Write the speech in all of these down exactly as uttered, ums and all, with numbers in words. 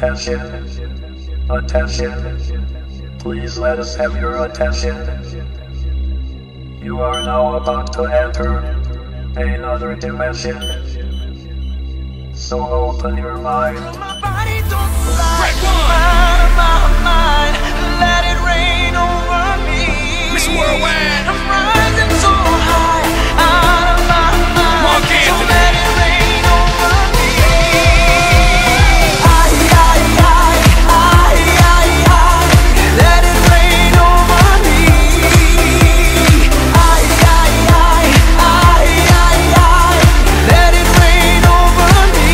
attention, attention. Please let us have your attention. You are now about to enter another dimension. So open your mind. My body don't fly, out of my mind. Let it rain over me. Miss Worldwide. I'm rising so high, out of my mind. Mark So Anthony. let it rain over me. I, I, I, I, I, I. Let it rain over me. I, I, I, I, I, I. Let it rain over me.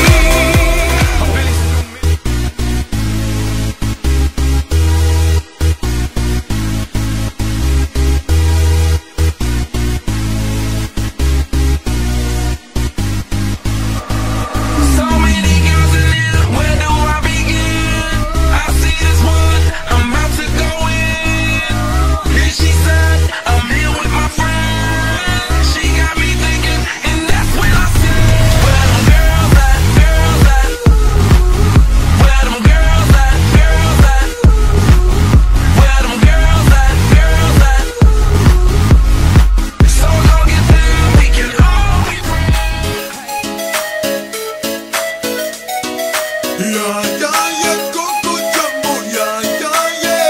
So many girls in here, where do I begin? I see this one, I'm about to go in. Then she said, I'm here with my friend. She got me thinking, and that's when I said, where them girls at, girls at? Where them girls at, girls at? Where them girls at, girls at? So go get them, we can all be friends. Yeah, yeah, yeah, go, go, jumbo, yeah, yeah, yeah.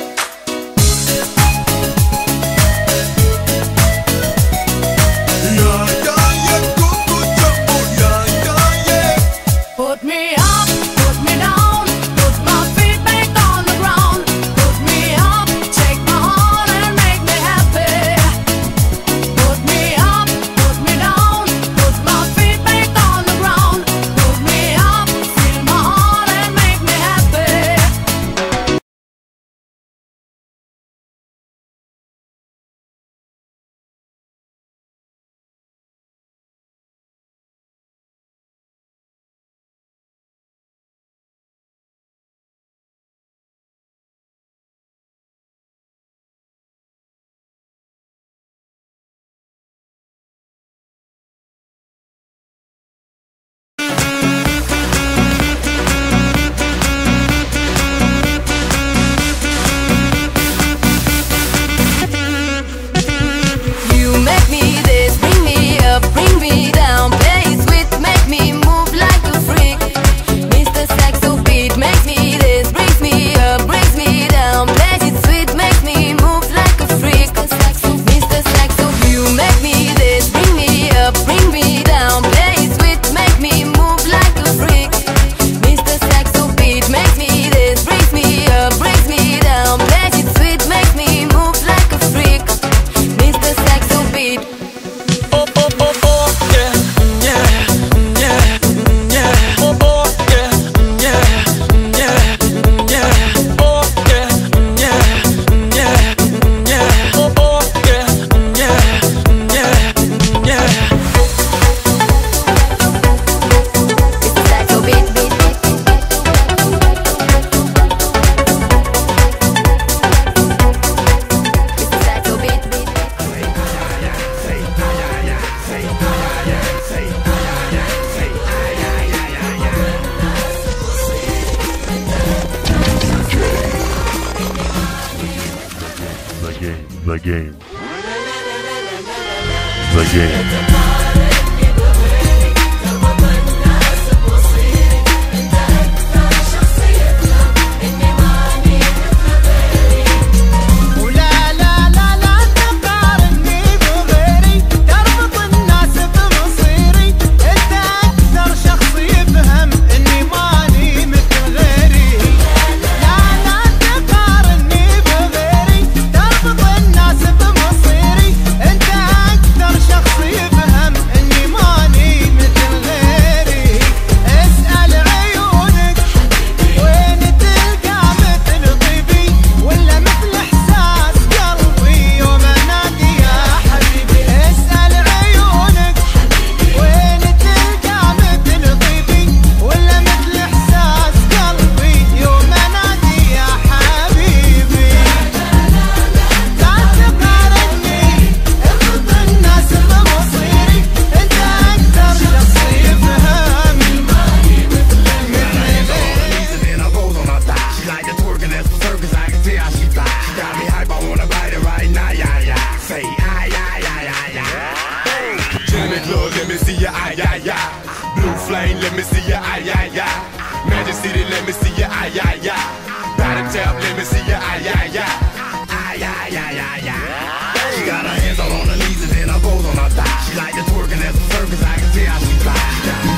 Yeah, yeah, yeah, go, go, jumbo, yeah, yeah, yeah. Put me up, put me down, put my feet back on the ground. Put me up, take my heart and make me happy. Put me up, put me down, put my feet back on the ground. Put me up, fill my heart and make me happy. You make me this, bring me up, bring me down. Play it sweet, make me move like a freak. Mister Saxo beat makes me this, brings me up, brings me down. Play it sweet, makes me move like a freak. Mister Saxo, you make me this, bring me up, bring me down. Play it sweet, make me move like a freak. Mister Saxo beat makes me this, brings me up, brings me down. Play it sweet, makes me move like a freak. Mister Saxo beat. Oh, oh, oh, oh, yeah, yeah, yeah, yeah. Oh, oh, yeah, yeah, yeah, yeah. Oh, yeah, yeah, yeah, yeah. Oh, oh, yeah, yeah, yeah, yeah. Mister Saxo beat, beat, Mister Saxo beat, beat. The game, the game, the game. ولا لا لا لا تقارني بغيري تربط الناس بمصيري انت اكثر شخص يفهم اني ماني مثل غيري لا لا تقارني بغيري تربط الناس بمصيري انت اكثر شخص يفهم اني yeah, yeah, yeah. She got her hands all on her knees and then her bows on her thighs. She like to twerk and that's a circus, I can see how she flies.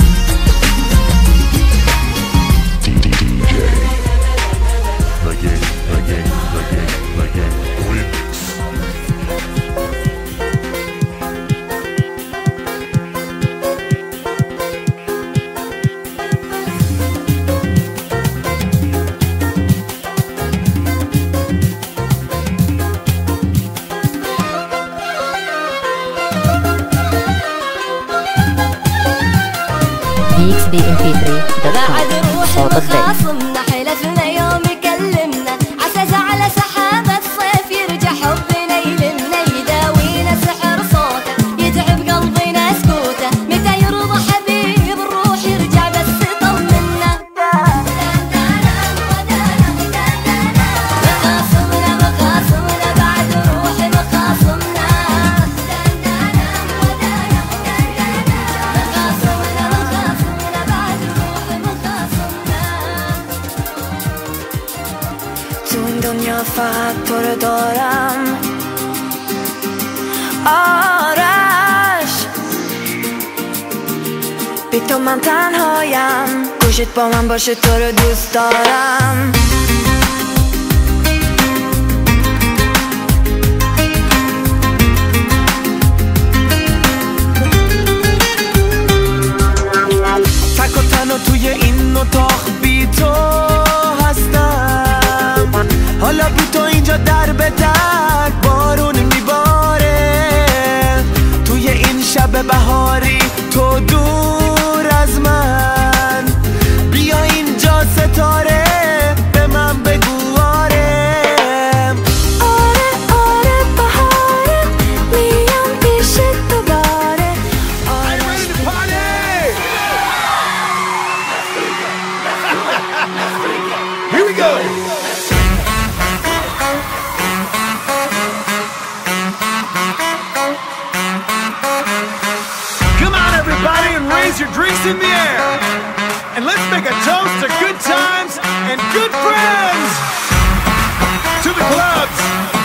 D D J. The game, the game, the game, the game. Remix. دي إكس بي إم بي ثري دوت كوم صوت الدين. حلفنا يوم يكلمنا عسى زعل سحابة الصيف يرجع حبنا يلمنا يداوينا سحر صوته يتعب قلبنا سكوته متى يرضى حبيب الروح يرجع بس طمنا. مخاصمنا مخاصمنا بعد روح مخاصمنا مخاصمنا مخاصمنا بعد روح مخاصمنا. تو این دنیا فقط تو رو دارم آرش، بی تو من تنهایم، گوشت با من باشه تو رو دوست دارم. تک و تنها توی این اتاق بی تو هستم، حالا بی تو اینجا در به در بارون میباره، توی این شب بهاری تو دور از من، بیا اینجا ستاره به من بگو آره. آره آره بهاره میام پیشت دوباره. Here we go. Come on everybody and raise your drinks in the air, and let's make a toast to good times and good friends, to the clubs